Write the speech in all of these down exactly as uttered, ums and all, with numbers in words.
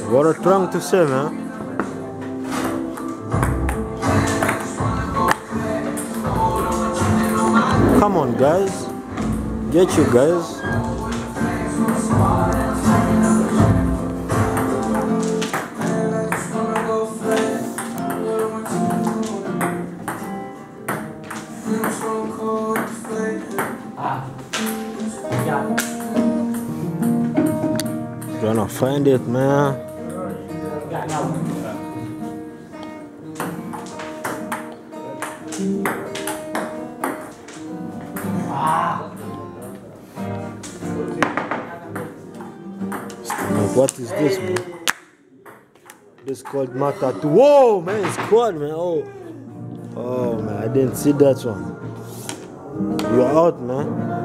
What are you trying to say, man? Come on, guys. Get you guys. Trying to find it, man. What is this, man? This is called Matatu. Whoa, man, it's quad, man. Oh, oh, man, I didn't see that one. You're out, man.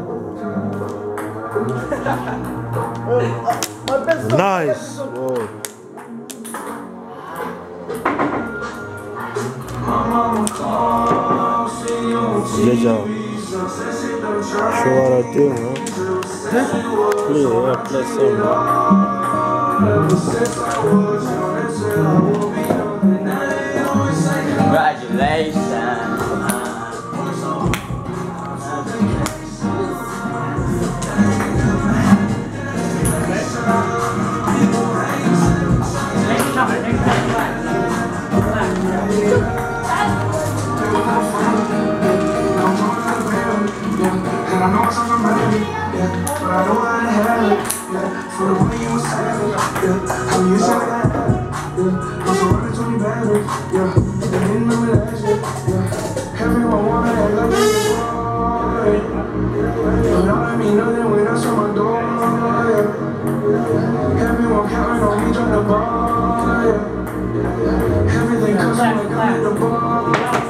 Nice. Whoa. Good job. Show what I do, man. Play, yeah, play some, man. Congratulations. Everything comes from the bar.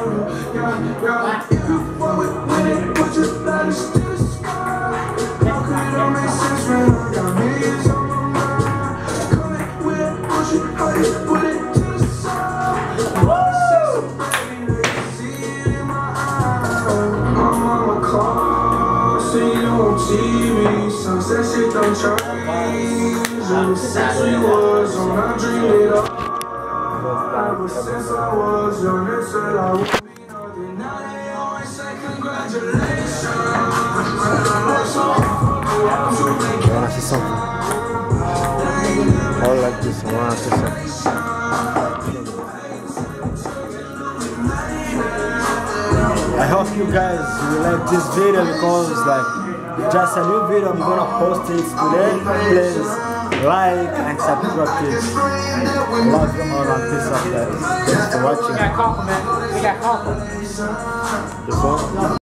If you want it, win it, put your bodies to the sky. How could it all make sense when I got millions on my mind? Come in with bullshit, how you put it to the side. Woo! See it in my eyes. I'm on my car, see you on T V. Sunset shit don't change. Ever since we was on, I dreamed it all. Ever since I was young, they said I would be nothing. Now they always say congratulations. Wanna see something? All like this. I wanna see something. I hope you guys will like this video because like just a new video. I'm gonna post it today. Please like and subscribe, please. Love you all and peace out, guys. Thanks for watching. We got compliment. We got compliment. This one.